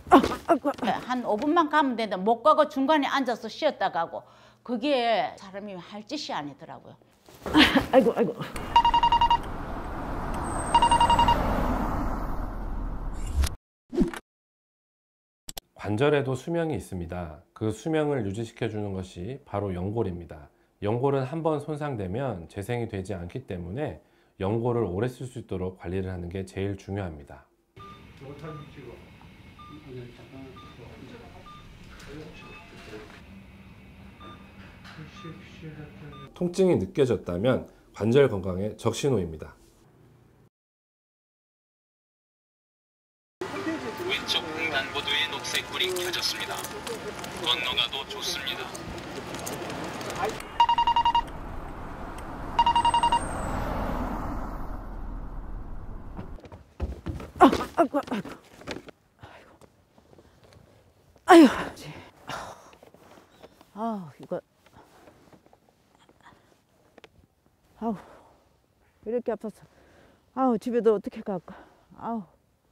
한 5분만 가면 되는데 못 가고 중간에 앉아서 쉬었다 가고 그게 사람이 할 짓이 아니더라고요. 아이고 아이고. 관절에도 수명이 있습니다. 그 수명을 유지시켜 주는 것이 바로 연골입니다. 연골은 한번 손상되면 재생이 되지 않기 때문에 연골을 오래 쓸 수 있도록 관리를 하는 게 제일 중요합니다. 통증이 느껴졌다면 관절 건강에 적신호입니다. 왼쪽 횡단보도에 녹색 불이 켜졌습니다. 건너가도 좋습니다. 아이고 아이고. 아이고. 아 이거. 아우 이렇게 아파서. 아우 집에도 어떻게 갈까. 아우.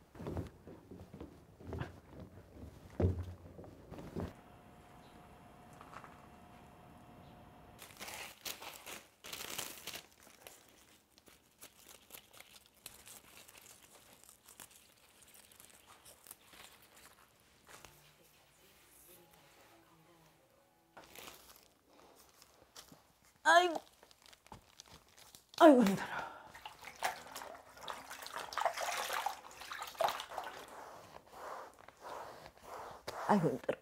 아이고, 아이고 힘들어. 아이고 힘들어.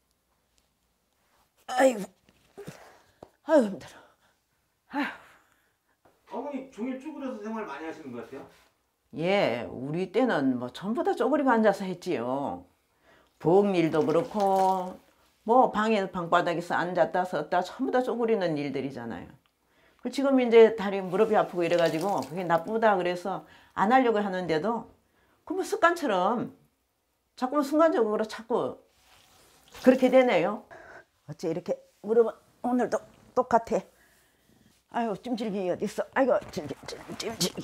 아이고, 아이고 힘들어. 아휴. 어머니 종일 쭈그려서 생활 많이 하시는 것 같아요? 예, 우리 때는 뭐 전부 다 쪼그리고 앉아서 했지요. 부엌 일도 그렇고 뭐 방에 방바닥에서 앉았다 섰다 전부 다 쪼그리는 일들이잖아요. 지금 이제 다리 무릎이 아프고 이래가지고 그게 나쁘다 그래서 안 하려고 하는데도 그 뭐 습관처럼 자꾸 순간적으로 자꾸 그렇게 되네요. 어째 이렇게 무릎은 오늘도 똑같아. 아유 찜질기 어디 있어? 아이고 찜질기.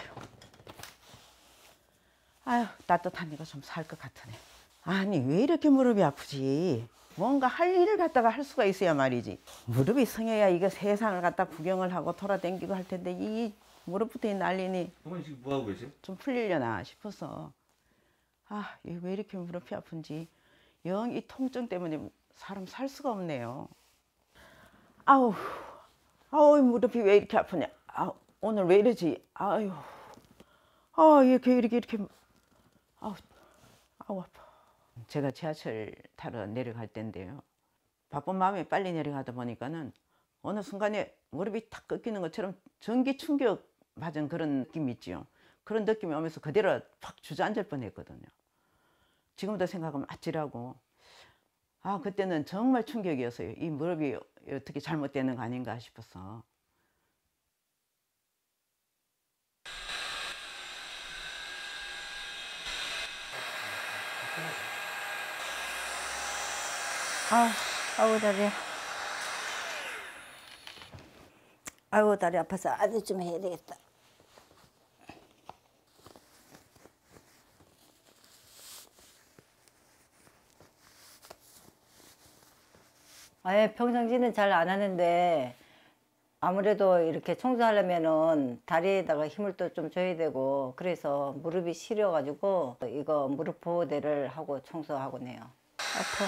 아유 따뜻한 이거 좀 살 것 같으네. 아니 왜 이렇게 무릎이 아프지? 뭔가 할 일을 갖다가 할 수가 있어야 말이지. 무릎이 성해야 이거 세상을 갖다 구경을 하고 돌아다니고 할 텐데 이 무릎부터 난리니. 어머니 지금 뭐 하고 계세요? 좀 풀리려나 싶어서. 아, 이게 왜 이렇게 무릎이 아픈지 영 이 통증 때문에 사람 살 수가 없네요. 아우, 아우 무릎이 왜 이렇게 아프냐. 아, 오늘 왜 이러지? 아유, 아 이렇게, 아우, 아우 아파. 제가 지하철 타러 내려갈 때인데요. 바쁜 마음에 빨리 내려가다 보니까는 어느 순간에 무릎이 탁 꺾이는 것처럼 전기 충격 받은 그런 느낌이 있지요. 그런 느낌이 오면서 그대로 팍 주저앉을 뻔했거든요. 지금도 생각하면 아찔하고, 아 그때는 정말 충격이었어요. 이 무릎이 어떻게 잘못되는 거 아닌가 싶어서. 아우 다리. 아이고 다리 아파서 아주 좀 해야 되겠다. 아예 평상시는 잘 안 하는데 아무래도 이렇게 청소하려면은 다리에다가 힘을 또 좀 줘야 되고 그래서 무릎이 시려가지고 이거 무릎 보호대를 하고 청소하고 네요. 아파.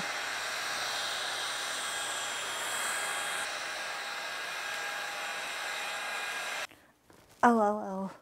아우.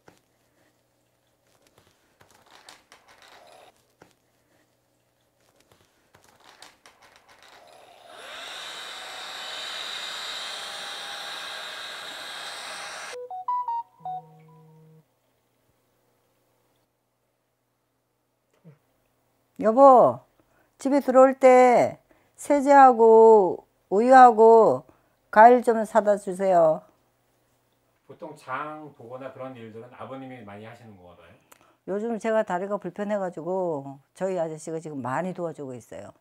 여보, 집에 들어올 때 세제하고 우유하고 과일 좀 사다 주세요. 보통 장 보거나 그런 일들은 아버님이 많이 하시는 거거든요. 요즘 제가 다리가 불편해가지고 저희 아저씨가 지금 많이 도와주고 있어요.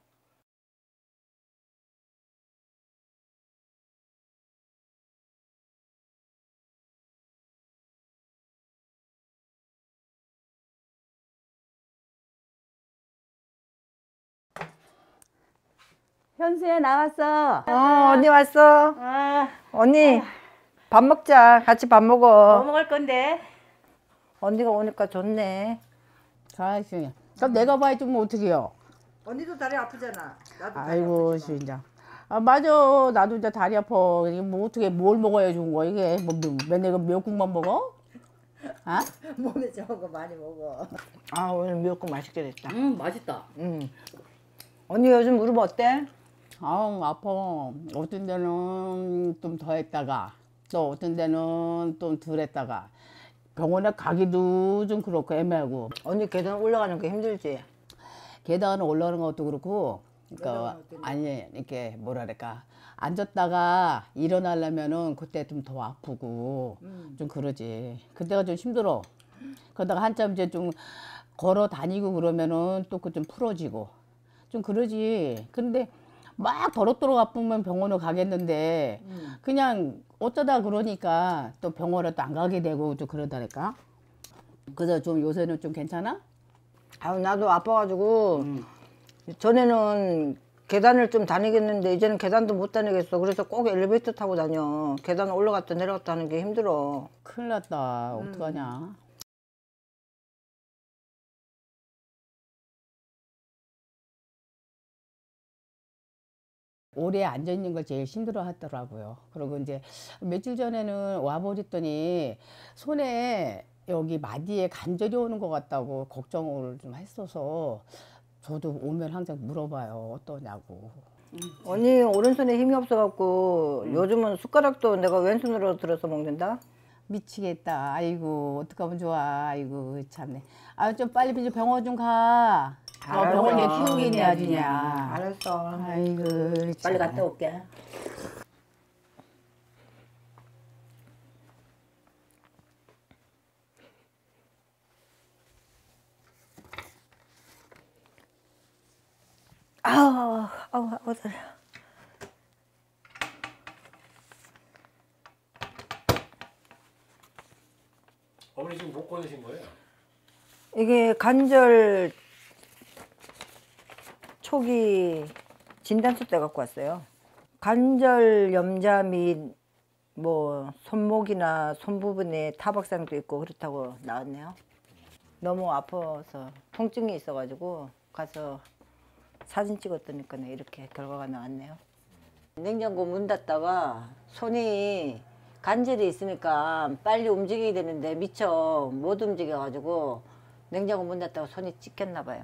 현수야 나왔어. 언니 왔어. 언니 밥 먹자. 같이 밥 먹어. 먹을 건데? 언니가 오니까 좋네. 자식이야. 그럼 내가 봐야지 뭐 어떡해요. 언니도 다리 아프잖아. 나도 아이고 진짜. 아 맞아. 나도 이제 다리 아파. 이게 뭐 어떻게 뭘 먹어야 좋은 거야 이게. 뭐 맨날 그 미역국만 먹어? 아? 몸에 좋은 거 많이 먹어. 아 오늘 미역국 맛있게 됐다. 맛있다. 언니 요즘 무릎 어때? 아우 아파. 어떤 데는 좀 더 했다가 또 어떤 데는 좀 덜 했다가 병원에 가기도 좀 그렇고 애매하고. 언니 계단 올라가는 거 힘들지? 계단 올라가는 것도 그렇고, 그러니까 아니 이렇게 뭐랄까 앉았다가 일어나려면은 그때 좀 더 아프고 좀 그러지. 그때가 좀 힘들어. 그러다가 한참 이제 좀 걸어 다니고 그러면은 또 그 좀 풀어지고 좀 그러지. 근데 막 버럭도록 아프면 병원을 가겠는데 그냥 어쩌다 그러니까 또 병원에 또 안 가게 되고 좀 그러다니까. 그래서 좀 요새는 좀 괜찮아? 아유 나도 아파가지고 전에는 계단을 좀 다니겠는데 이제는 계단도 못 다니겠어. 그래서 꼭 엘리베이터 타고 다녀. 계단 올라갔다 내려갔다 하는 게 힘들어. 큰일 났다. 어떡하냐. 오래 앉아 있는 걸 제일 힘들어 하더라고요. 그리고 이제 며칠 전에는 와보랬더니 손에 여기 마디에 관절이 오는 것 같다고 걱정을 좀 했어서 저도 오면 항상 물어봐요. 어떠냐고. 언니 오른손에 힘이 없어갖고 요즘은 숟가락도 내가 왼손으로 들어서 먹는다. 미치겠다. 아이고 어떡하면 좋아. 아이고 참네. 아 좀 빨리 병원 좀 가. 병원 얘 키우긴 해야 주냐. 알았어. 아이고 빨리 참. 갔다 올게. 아우 다리. 어머니 지금 못 꺼내신 거예요? 이게 관절 초기 진단서 때 갖고 왔어요. 관절 염자 및 뭐 손목이나 손 부분에 타박상도 있고 그렇다고 나왔네요. 너무 아파서 통증이 있어가지고 가서 사진 찍었더니까 이렇게 결과가 나왔네요. 냉장고 문 닫다가 손이 관절이 있으니까 빨리 움직이게 되는데 미처 못 움직여가지고 냉장고 문 닫다가 손이 찢겼나 봐요.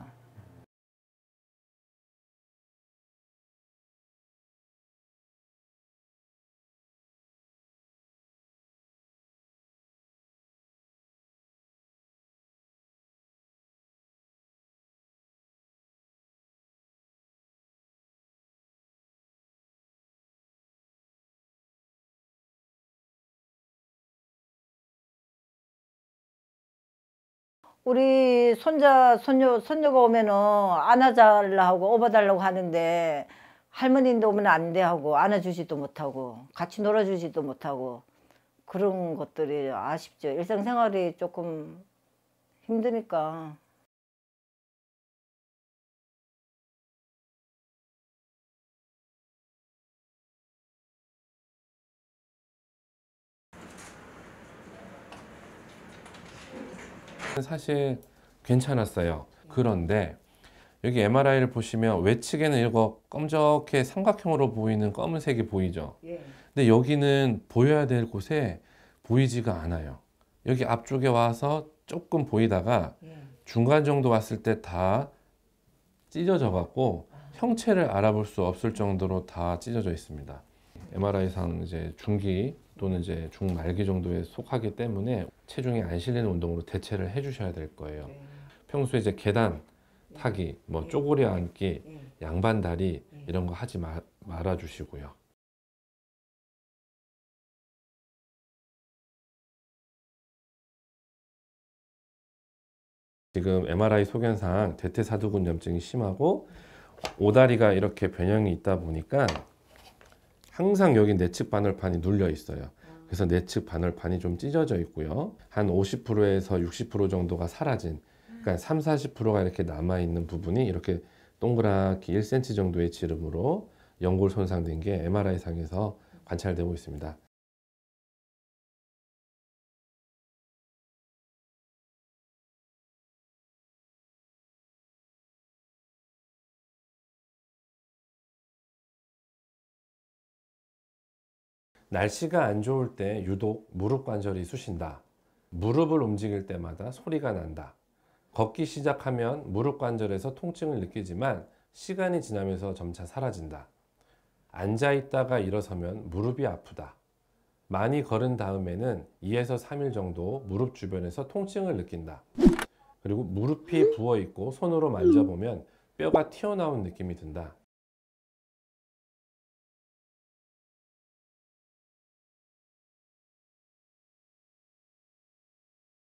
우리 손녀가 오면은 안아달라고 하고 업어달라고 하는데 할머니인데 오면 안 돼 하고 안아주지도 못하고 같이 놀아주지도 못하고 그런 것들이 아쉽죠. 일상생활이 조금 힘드니까. 사실 괜찮았어요. 그런데 여기 MRI를 보시면 외측에는 이거 검적해 삼각형으로 보이는 검은색이 보이죠. 근데 여기는 보여야 될 곳에 보이지가 않아요. 여기 앞쪽에 와서 조금 보이다가 중간 정도 왔을 때 다 찢어져 갖고 형체를 알아볼 수 없을 정도로 다 찢어져 있습니다. MRI상 이제 중기 또는 이제 중말기 정도에 속하기 때문에 체중이 안 실리는 운동으로 대체를 해주셔야 될 거예요. 평소에 이제 계단 타기, 뭐 쪼그려 앉기, 양반 다리 이런 거 하지 말아 주시고요. 지금 MRI 소견상 대퇴사두근염증이 심하고 오다리가 이렇게 변형이 있다 보니까 항상 여기 내측 반월판이 눌려 있어요. 그래서 내측 반월판이 좀 찢어져 있고요. 한 50%에서 60% 정도가 사라진, 그러니까 30, 40%가 이렇게 남아 있는 부분이 이렇게 동그랗게 1cm 정도의 지름으로 연골 손상된 게 MRI상에서 관찰되고 있습니다. 날씨가 안 좋을 때 유독 무릎 관절이 쑤신다. 무릎을 움직일 때마다 소리가 난다. 걷기 시작하면 무릎 관절에서 통증을 느끼지만 시간이 지나면서 점차 사라진다. 앉아 있다가 일어서면 무릎이 아프다. 많이 걸은 다음에는 2에서 3일 정도 무릎 주변에서 통증을 느낀다. 그리고 무릎이 부어 있고 손으로 만져보면 뼈가 튀어나온 느낌이 든다.